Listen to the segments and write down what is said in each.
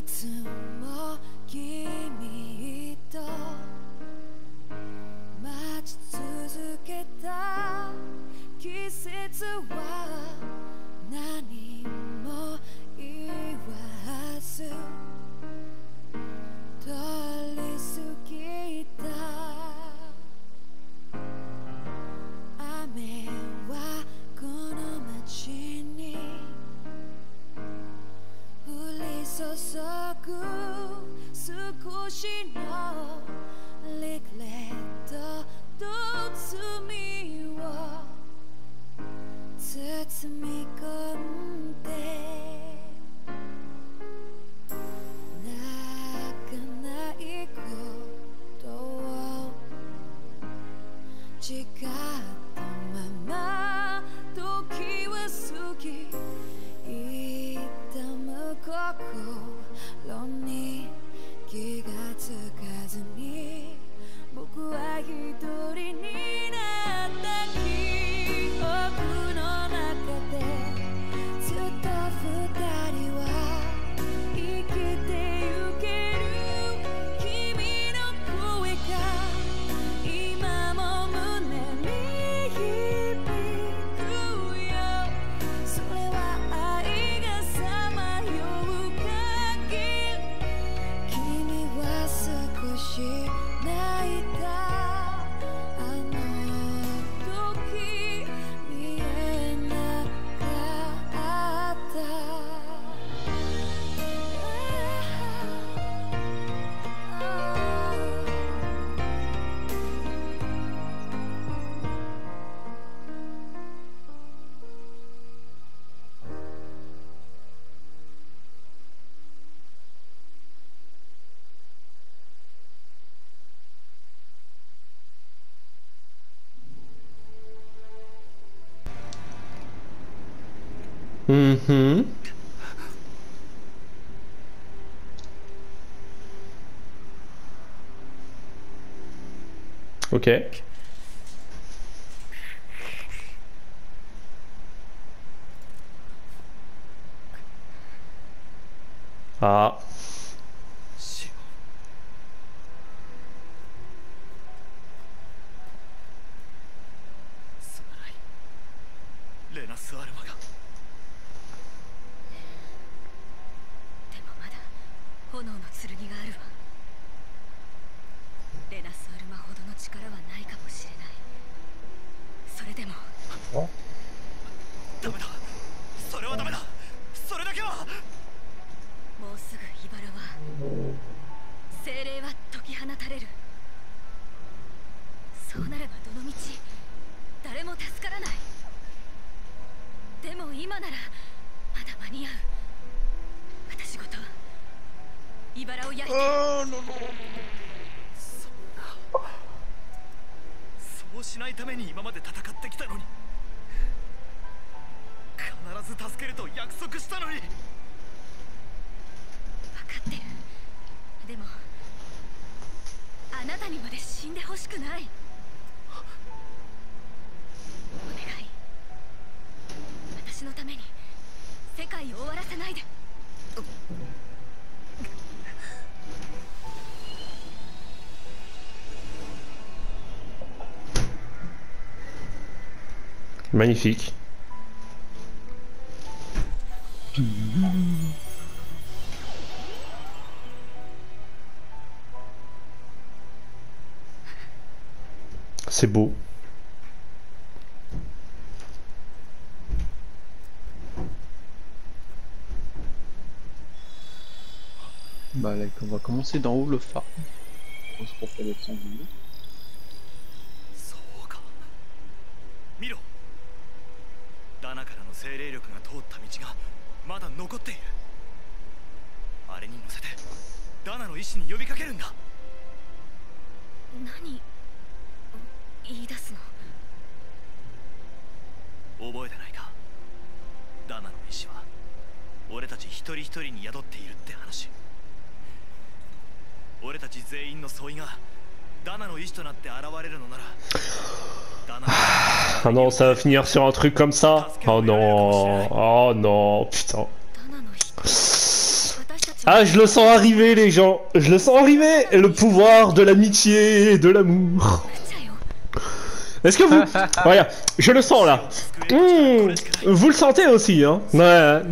つも君と待ち続けた季節は何も言わず通り過ぎた。雨はこの街に降り注ぐ少しのリグレットと罪を包み込んで泣かないことを誓ったまま時は過ぎ痛む心に気がつかずに僕は一人になった記憶の中でずっと二人は生きてゆける君の声が今も胸に響くよ。それは愛がさまよう限り君は少し泣いた。あの時見えなかった。 Mhm. Ok. Ah. すまないレナス・アルマが。 でもまだ炎の剣があるわ。レナス・アルマほどの力はないかもしれない。それでもダメだ、それはダメだ。それだけは。 もうすぐ茨は精霊は解き放たれる。そうなればどの道誰も助からない。でも今ならまだ間に合う。私ごと茨を焼いて。 そうしないために今まで戦ってきたのに。必ず助けると約束したのに。 分かってる。でもあなたにまで死んでほしくない。お願い、私のために世界を終わらせないで。 Magnifique. C'est beau. Bah là, on va commencer d'en haut le phare. On se refait le son du. そうか。見ろ。ダナからの精霊力が通った道がまだ残っている。あれに乗せてダナの意志に呼びかけるんだ。 何言い出すの？ 覚えてないか。ダナの意志は俺たち一人一人に宿っているって話。俺たち全員の相違がダナの意志となって現れるのなら、ダナ Ah non, ça va finir sur un truc comme ça. Oh non. Oh non, putain. ダナの意志、私たち Ah, je le sens arriver, les gens. Je le sens arriver. Et le pouvoir de l'amitié et de l'amour. ちゃよ Est-ce que vous... Regarde, je le sens là. Vous le sentez aussi, hein? Ouais.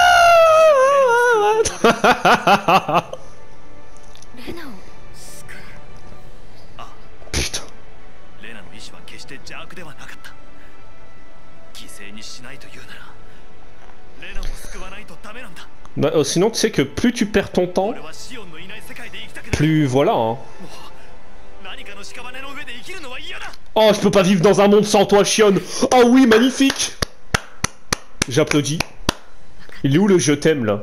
Ah レナを救う Putain. レナの意志は決して邪悪ではなかった犠牲にしないというならレナを救わないとダメなんだ Bah, sinon, tu sais que plus tu perds ton temps, 俺はシオンのいない世界で生きたくない plus voilà, hein. もう何かの屍の上で生きるのは嫌だ Oh, je peux pas vivre dans un monde sans toi, Chionne. Oh oui, magnifique. J'applaudis. Il est où le je t'aime, là?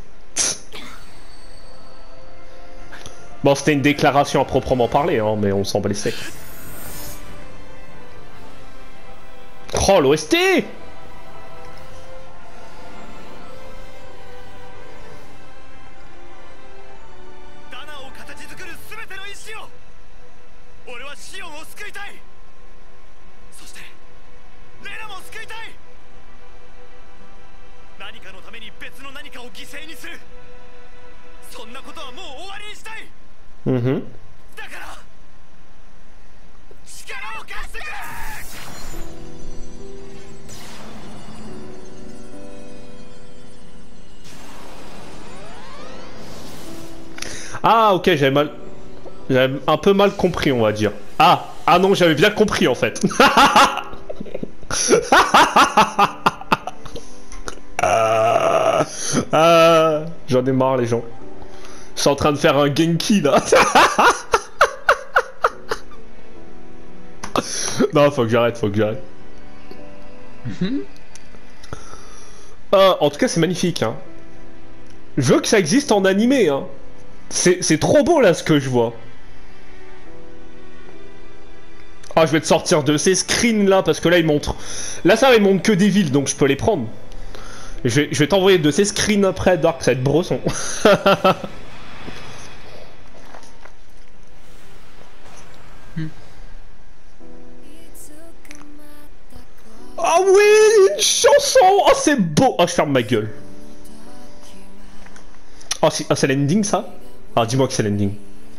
Bon, c'était une déclaration à proprement parler, hein, mais on s'en bat les steaks. Oh, l'OST! ダナを形作る全ての意志を俺はシオンを救いたいそしてレナも救いたい何かのために別の何かを犠牲にするそんなことはもう終わりにしたい Mhm. だから力を貸してくれ Ah, ok, j'avais un peu mal compris, on va dire. Ah non, j'avais bien compris, en fait. J'en ai marre, les gens. Je suis en train de faire un Genki, là. Non, faut que j'arrête. En tout cas, c'est magnifique, hein. Je veux que ça existe en animé, hein. C'est trop beau, là, ce que je vois. Ah, je vais te sortir de ces screens, là, parce que là, il montre... Là, ça, il montre que des villes, donc je peux les prendre. Je vais t'envoyer de ces screens après, Dark, ça va être brosson. Ah oui, une chanson. Oh, c'est beau. Oh, je ferme ma gueule. Oh, c'est l'ending, ça? Ah, dis-moi que c'est l'ending.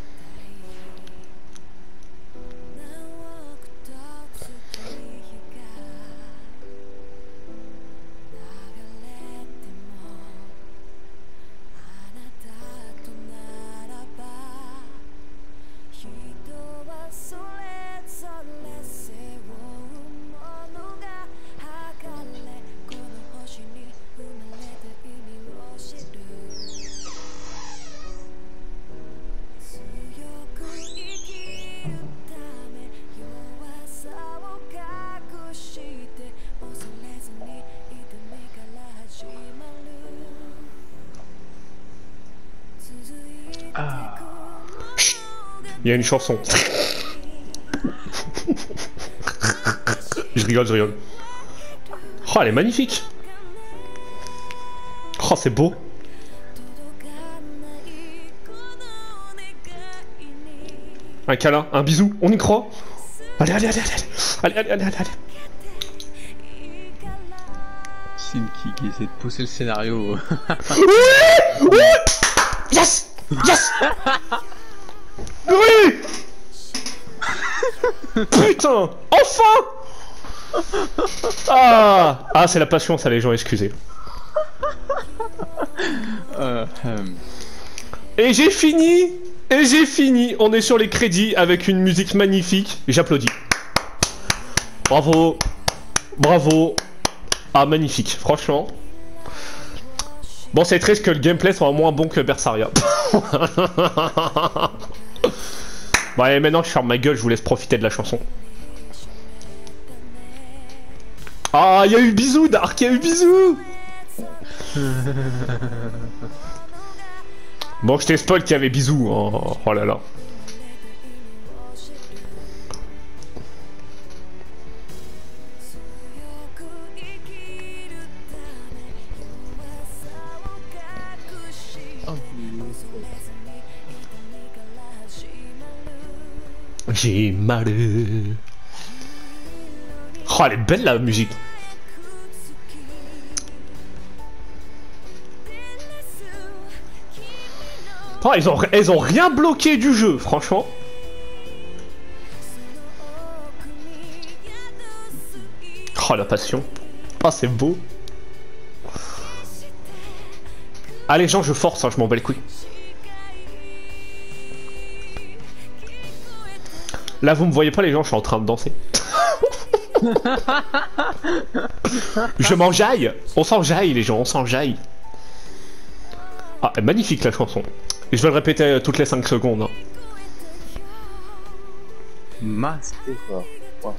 Il y a une chanson. Je rigole. Oh, elle est magnifique. Oh, c'est beau. Un câlin, un bisou, on y croit. Allez. Sim qui essaie de pousser le scénario. Oui. Yes. Oui. Putain, enfin. Ah, c'est la passion, ça, les gens, excusez. Et j'ai fini. On est sur les crédits avec une musique magnifique. J'applaudis. Bravo. Ah, magnifique, franchement. Bon, c'est triste que le gameplay soit moins bon que Bersaria. Bon, allez, maintenant je ferme ma gueule, je vous laisse profiter de la chanson. Ah, il y a eu bisous, Dark, il y a eu bisous. Bon, je t'ai spoil qu'il y avait bisous. Oh là là. J'ai mal. Oh, elle est belle la musique. Oh, elles ont rien bloqué du jeu, franchement. Oh, la passion. Oh, c'est beau. Ah, les gens, je force, hein, je m'en bats les couilles. Là, vous me voyez pas, les gens, je suis en train de danser. Je m'enjaille. On s'enjaille, les gens, on s'enjaille. Ah, magnifique la chanson. Et je vais le répéter toutes les 5 secondes. Hein. C'était fort. Wow.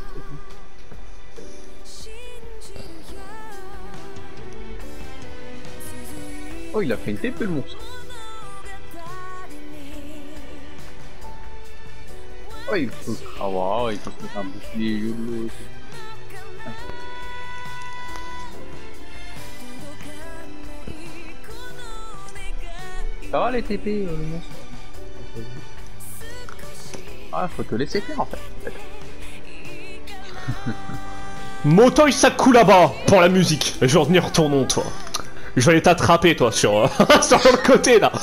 Oh, il a fait une TP le monstre. Oh, il faut il faut se mettre un bouclier YOLO. Ça va les TP, le monstre? Ah, faut te laisser faire en fait. Motoi Sakuraba pour la musique. Je vais revenir ton nom, toi. Je vais aller t'attraper, toi, sur, sur le côté, là.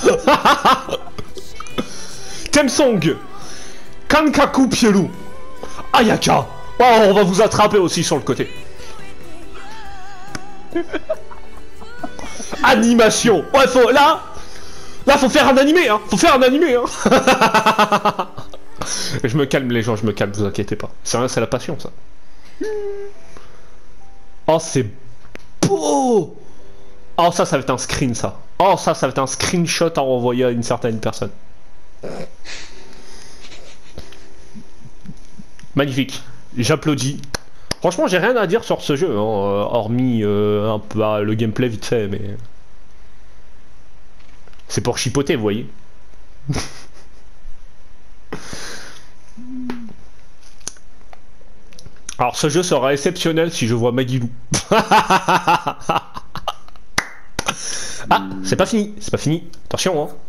Temsong. Kankaku Pielu. Ayaka. Oh, on va vous attraper aussi sur le côté. Animation. Ouais, faut... Là, faut faire un animé, hein. Faut faire un animé, hein. Je me calme, les gens, je me calme, vous inquiétez pas. C'est la passion, ça. Oh, c'est beau. Oh, ça va être un screen, ça. Oh, ça va être un screenshot à renvoyer à une certaine personne. Magnifique. J'applaudis. Franchement, j'ai rien à dire sur ce jeu, hein, hormis un peu le gameplay vite fait, mais... C'est pour chipoter, vous voyez. Alors, ce jeu sera exceptionnel si je vois Magilou. Ah, c'est pas fini, c'est pas fini. Attention, hein.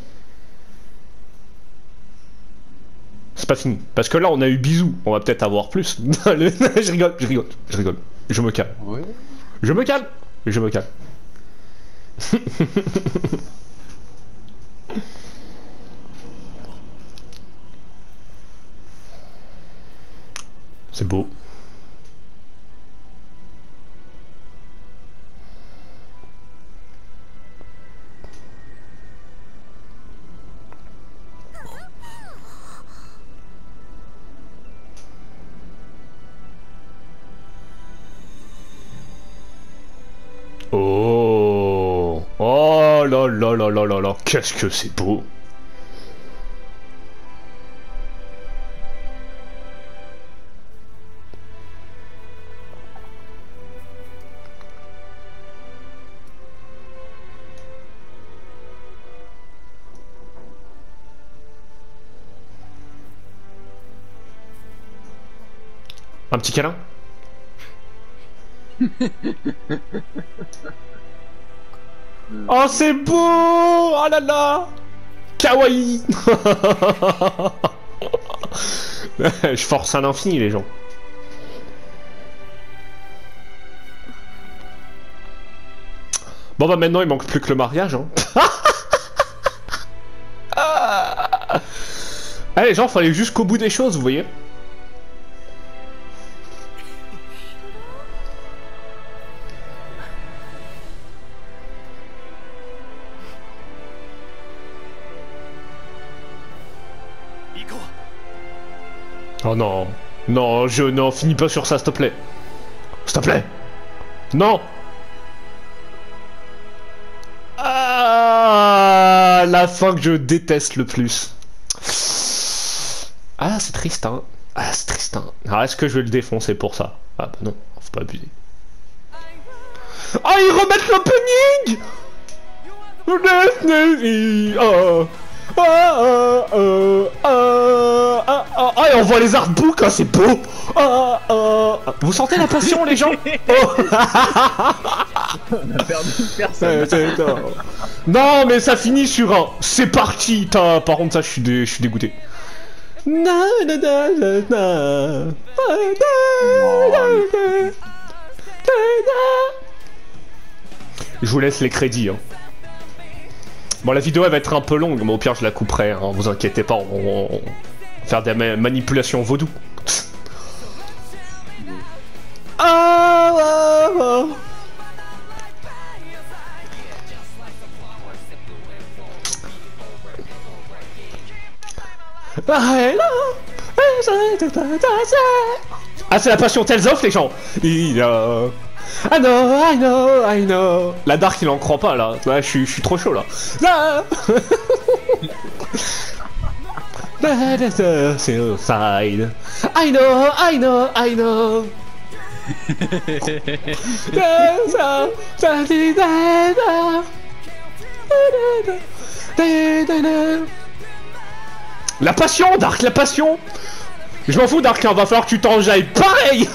C'est pas fini. Parce que là, on a eu bisous. On va peut-être avoir plus. Je rigole. Je me calme. Ouais. Je me calme. C'est beau. Oh, oh là là là là là là, qu'est-ce que c'est beau. Un petit câlin. Oh, c'est beau. Oh là là. Kawaii. Je force à l'infini, les gens. Bon bah maintenant il manque plus que le mariage, hein. Ah, les gens, faut aller jusqu'au bout des choses, vous voyez. Oh non, non, je n'en finis pas sur ça, s'il te plaît. S'il te plaît. Non. Ah, la fin que je déteste le plus. Ah, c'est triste, hein. Ah, c'est triste, hein. Ah, est-ce que je vais le défoncer pour ça? Ah bah non, faut pas abuser. Ah, ils remettent l'opening. Oh. Ah, et on voit les artbooks, hein, c'est beau. Vous sentez la passion, les gens? On a perdu personne. Non, mais ça finit sur un. C'est parti. Par contre, ça, je suis dégoûté. Je vous laisse les crédits. Hein. Bon, la vidéo elle va être un peu longue, mais au pire je la couperai, hein, vous inquiétez pas, on va faire des manipulations vaudou. Ah, ah, ah. Ah, c'est la passion Tales of, les gens. I know. La Dark, il en croit pas, là. Ouais, je suis trop chaud, là. Side. I know. La passion, Dark, la passion. Je m'en fous, Dark, hein, va falloir que tu t'enjailles pareil.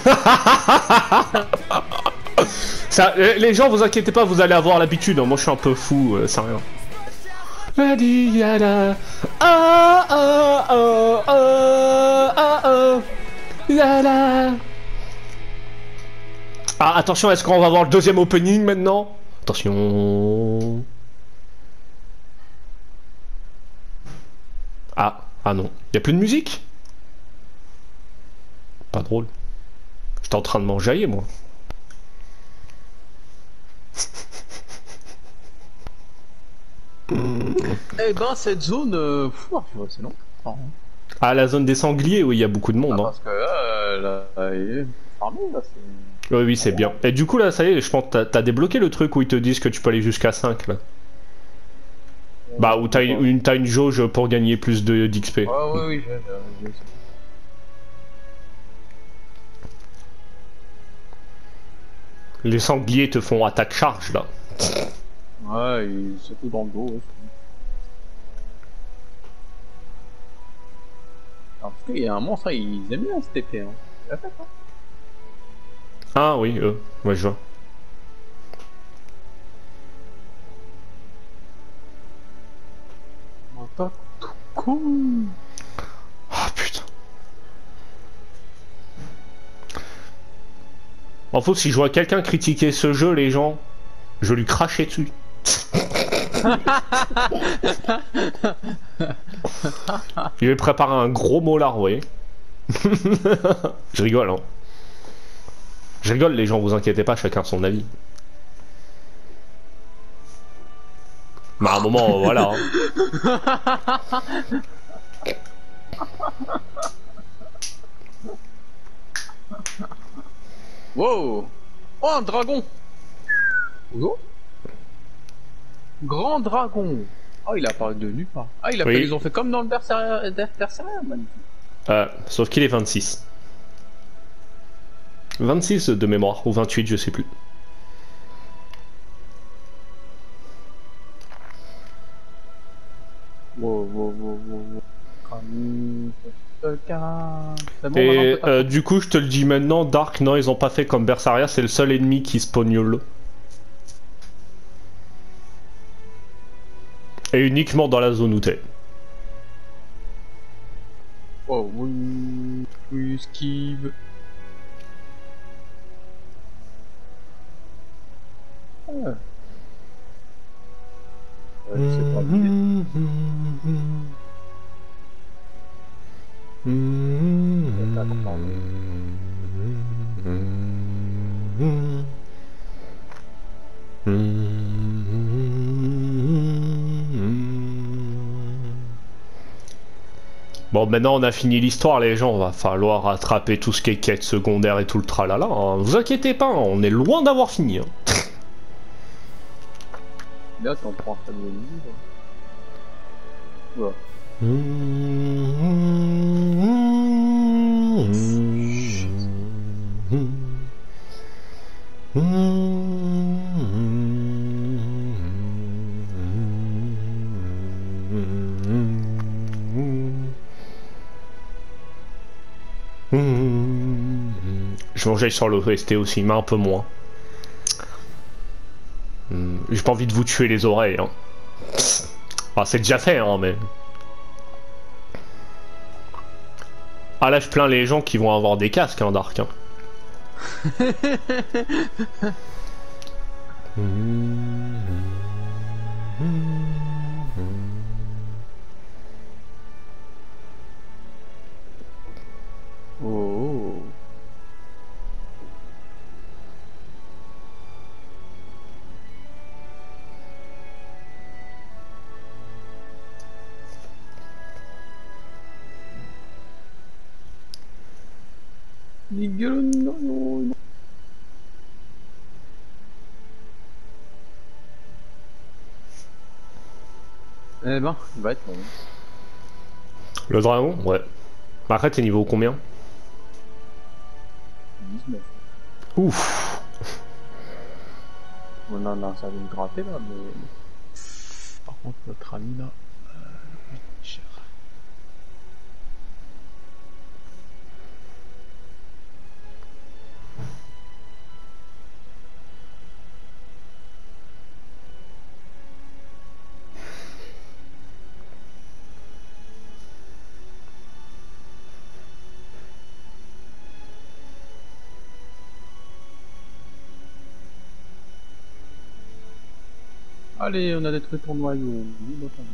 Ça, les gens, vous inquiétez pas, vous allez avoir l'habitude, hein. Moi je suis un peu fou, c'est rien. Ah, attention, est-ce qu'on va voir le deuxième opening maintenant? Attention. Ah non, y a plus de musique? Pas drôle. J'étais en train de m'enjailler, moi. Eh ben, cette zone, c'est long. Ah, la zone des sangliers, oui, il y a beaucoup de monde. Parce que là, il est fermé, là, c'est... Oui, c'est bien. Et du coup, là, ça y est, je pense que t'as débloqué le truc où ils te disent que tu peux aller jusqu'à 5, là. Bah, où t'as une jauge pour gagner plus d'XP. Ah oui, j'ai... Les sangliers te font attaque charge, là. Ouais, surtout dans le dos, ouais. Alors, parce qu'il y a un monstre, ils aiment bien cette épée, hein. C'est la fête, hein. Ah oui, ouais, je vois. Attaque tout con. Ah putain. En fait, si je vois quelqu'un critiquer ce jeu, les gens, je lui crachais dessus. Il vais préparer un gros molar, vous voyez. Je rigole, hein. Je rigole, les gens, vous inquiétez pas, chacun son avis. Mais à un moment, voilà. Hein. Wow! Oh, un dragon! Oh. Grand dragon! Oh, il a apparu de nulle part. Ah, ils ont fait comme dans le Berseria, man. Sauf qu'il est 26. 26 de mémoire, ou 28, je sais plus. Wow. Et du coup, je te le dis maintenant, Dark, non, ils ont pas fait comme Berseria, c'est le seul ennemi qui spawn YOLO. Et uniquement dans la zone où t'es. Oh, oui, esquive. Ah. C'est pas bien. Bon, maintenant on a fini l'histoire, les gens, va falloir rattraper tout ce qui est quête secondaire et tout le tralala. Hein. Vous inquiétez pas, on est loin d'avoir fini. Hein. Là, t'en prends un fameux livre. Voilà. Je m'enjaille sur l'OST aussi, mais un peu moins. J'ai pas envie de vous tuer les oreilles. Hein. Enfin, c'est déjà fait, hein, mais... Ah là, je plains les gens qui vont avoir des casques, hein, Dark. Hein. non. Eh ben, il va être bon. Le dragon? Ouais. Après, t'es niveau combien? 19. Ouf. Non, ça va me gratter là, mais... Par contre, notre ami là... cher. Allez, on a détruit ton noyau. Oui, notamment.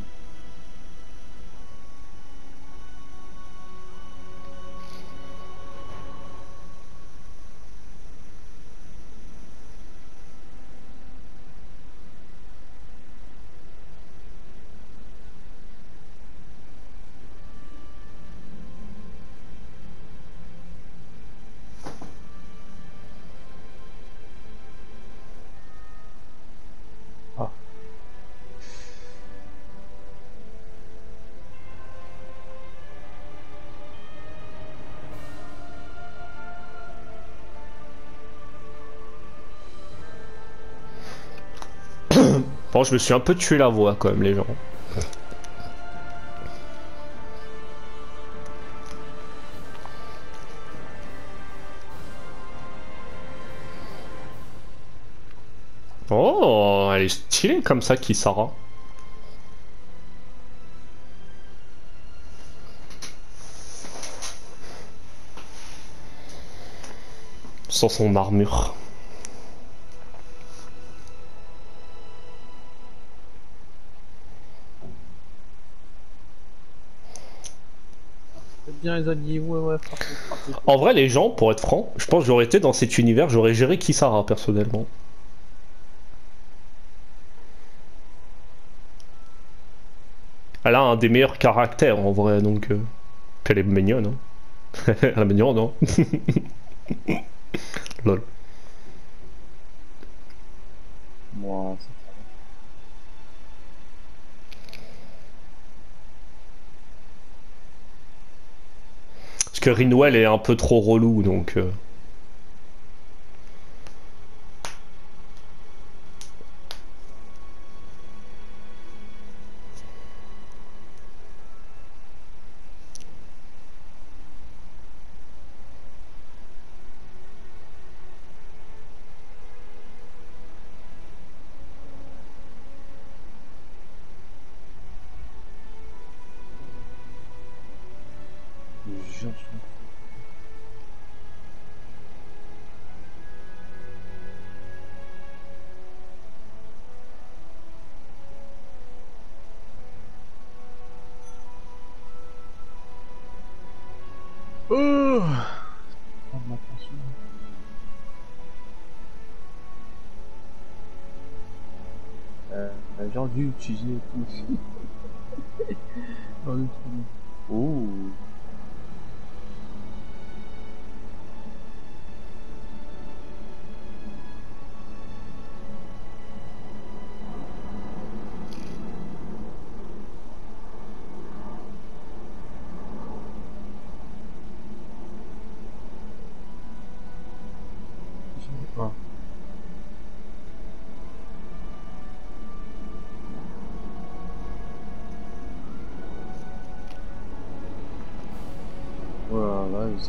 Ah. Bon, je me suis un peu tué la voix quand même, les gens. Oh, elle est stylée comme ça, Kisara. Sans son armure. Bien les alliés, ouais, frappez. En vrai, les gens, pour être franc, je pense que j'aurais été dans cet univers, j'aurais géré Kisara personnellement. Elle a un des meilleurs caractères en vrai, donc. Elle est mignonne, hein. Elle est mignonne, non? Lol. Moi, c'est... Parce que Rinwell est un peu trop relou, donc... J'ai dû utiliser tout. Oh. Ah. Voilà, ça.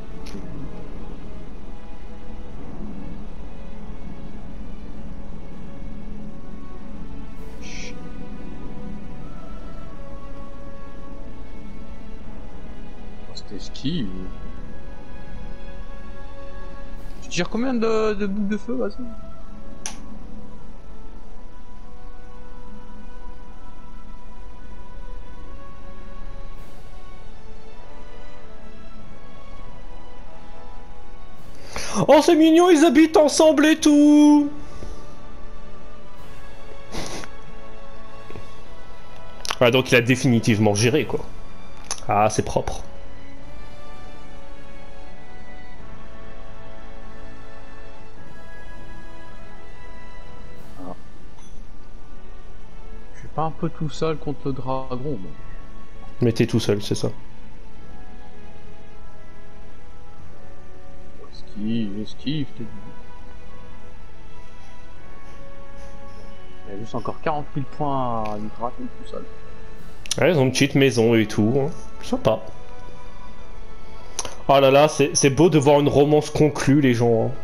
C'était ski. Tu tires combien de boules de feu, vas-y? Oh, c'est mignon, ils habitent ensemble et tout. Ah, donc il a définitivement géré, quoi. Ah, c'est propre. pas un peu tout seul contre le dragon. Mais t'es tout seul, c'est ça. Esquive, t'es dit. Il y a juste encore 40 000 points à lui gratter tout seul. Ouais, ils ont une petite maison et tout. Hein. Sympa. Oh là là, c'est beau de voir une romance conclue, les gens. Hein.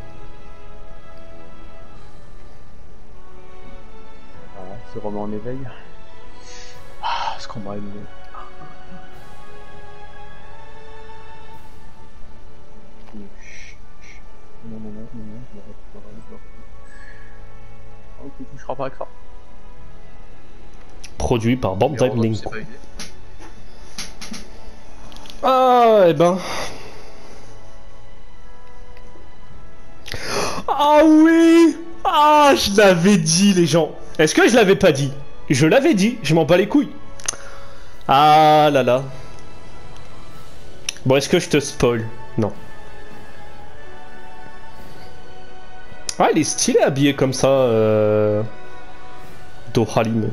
Voilà, ce roman en éveil. Ah, ce combat est nouveau. Non, ok, tu toucheras pas avec ça. Produit par Bandai Namco. Ah, eh ben. Ah oui! Ah, je l'avais dit, les gens. Est-ce que je l'avais pas dit? Je l'avais dit, je m'en bats les couilles. Ah là là. Bon, est-ce que je te spoil? Non. Ah, il est stylé habillé comme ça, Dohalim.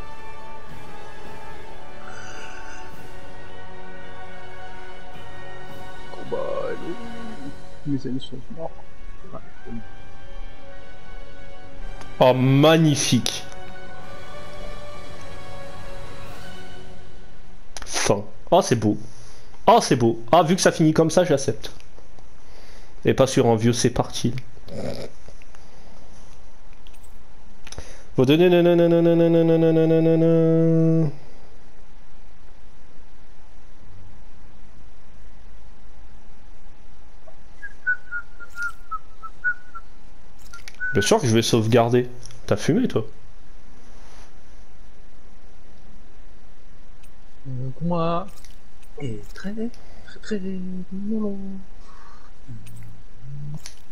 Combat, mes amis sont morts. Oh, magnifique. Fin. Oh, c'est beau. Oh, c'est beau. Ah, vu que ça finit comme ça, j'accepte. Et pas sur un vieux c'est parti. Bien sûr que je vais sauvegarder. T'as fumé, toi? Moi. Et très long.